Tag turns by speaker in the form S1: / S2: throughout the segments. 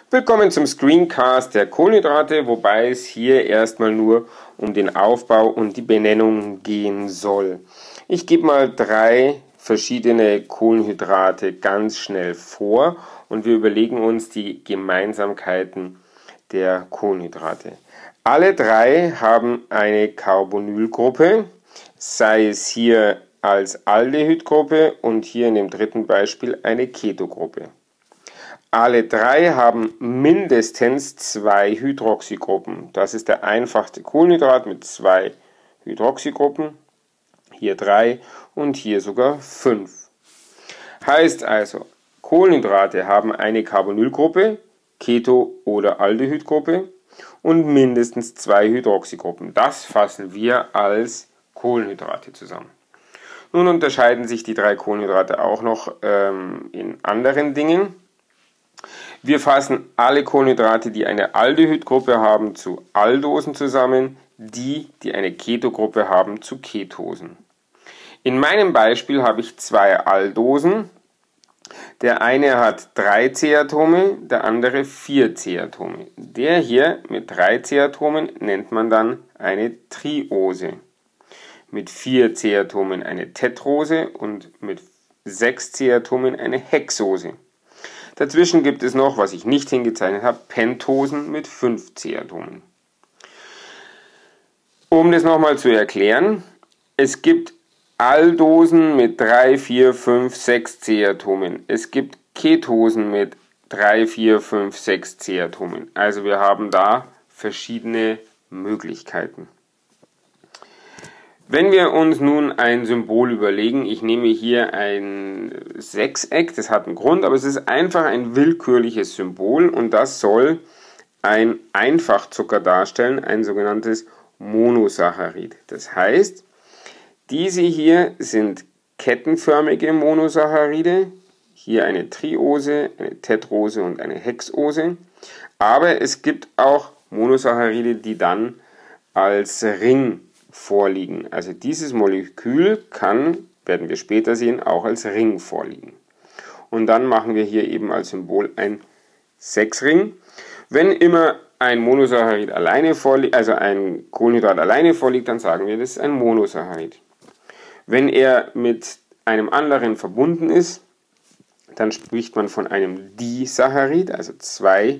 S1: Willkommen zum Screencast der Kohlenhydrate, wobei es hier erstmal nur um den Aufbau und die Benennung gehen soll. Ich gebe mal 3 verschiedene Kohlenhydrate ganz schnell vor und wir überlegen uns die Gemeinsamkeiten der Kohlenhydrate. Alle 3 haben eine Carbonylgruppe, sei es hier als Aldehydgruppe und hier in dem dritten Beispiel eine Ketogruppe. Alle 3 haben mindestens 2 Hydroxygruppen. Das ist der einfachste Kohlenhydrat mit 2 Hydroxygruppen. Hier 3 und hier sogar 5. Heißt also, Kohlenhydrate haben eine Carbonylgruppe, Keto- oder Aldehydgruppe und mindestens 2 Hydroxygruppen. Das fassen wir als Kohlenhydrate zusammen. Nun unterscheiden sich die 3 Kohlenhydrate auch noch in anderen Dingen. Wir fassen alle Kohlenhydrate, die eine Aldehydgruppe haben, zu Aldosen zusammen, die eine Ketogruppe haben, zu Ketosen. In meinem Beispiel habe ich 2 Aldosen. Der eine hat 3 C-Atome, der andere 4 C-Atome. Der hier mit 3 C-Atomen nennt man dann eine Triose. Mit 4 C-Atomen eine Tetrose und mit 6 C-Atomen eine Hexose. Dazwischen gibt es noch, was ich nicht hingezeichnet habe, Pentosen mit 5 C-Atomen. Um das nochmal zu erklären, es gibt Aldosen mit 3, 4, 5, 6 C-Atomen. Es gibt Ketosen mit 3, 4, 5, 6 C-Atomen. Also wir haben da verschiedene Möglichkeiten. Wenn wir uns nun ein Symbol überlegen, ich nehme hier ein Sechseck, das hat einen Grund, aber es ist einfach ein willkürliches Symbol und das soll ein Einfachzucker darstellen, ein sogenanntes Monosaccharid. Das heißt, diese hier sind kettenförmige Monosaccharide, hier eine Triose, eine Tetrose und eine Hexose, aber es gibt auch Monosaccharide, die dann als Ring vorliegen. Also dieses Molekül kann, werden wir später sehen, auch als Ring vorliegen. Und dann machen wir hier eben als Symbol ein Sechsring. Wenn immer ein Monosaccharid alleine vorliegt, also ein Kohlenhydrat alleine vorliegt, dann sagen wir, das ist ein Monosaccharid. Wenn er mit einem anderen verbunden ist, dann spricht man von einem Disaccharid, also 2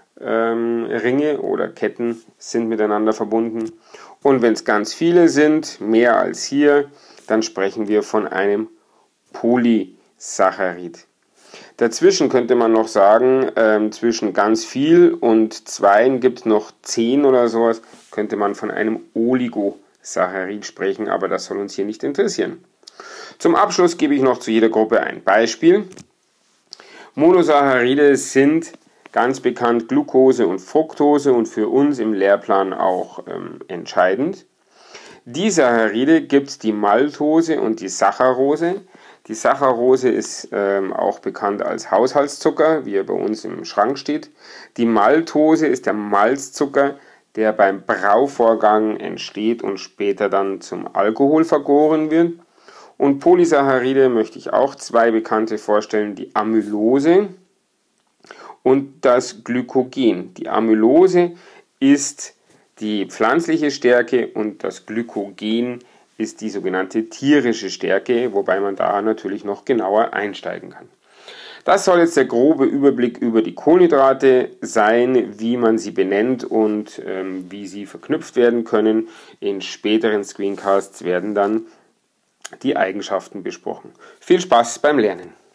S1: Ringe oder Ketten sind miteinander verbunden. Und wenn es ganz viele sind, mehr als hier, dann sprechen wir von einem Polysaccharid. Dazwischen könnte man noch sagen, zwischen ganz viel und 2 gibt es noch 10 oder sowas, könnte man von einem Oligosaccharid sprechen, aber das soll uns hier nicht interessieren. Zum Abschluss gebe ich noch zu jeder Gruppe ein Beispiel. Monosaccharide sind ganz bekannt Glucose und Fructose und für uns im Lehrplan auch entscheidend. Disaccharide gibt es die Maltose und die Saccharose. Die Saccharose ist auch bekannt als Haushaltszucker, wie er bei uns im Schrank steht. Die Maltose ist der Malzzucker, der beim Brauvorgang entsteht und später dann zum Alkohol vergoren wird. Und Polysaccharide möchte ich auch 2 bekannte vorstellen, die Amylose und das Glykogen. Die Amylose ist die pflanzliche Stärke und das Glykogen ist die sogenannte tierische Stärke, wobei man da natürlich noch genauer einsteigen kann. Das soll jetzt der grobe Überblick über die Kohlenhydrate sein, wie man sie benennt und wie sie verknüpft werden können. In späteren Screencasts werden dann die Eigenschaften besprochen. Viel Spaß beim Lernen!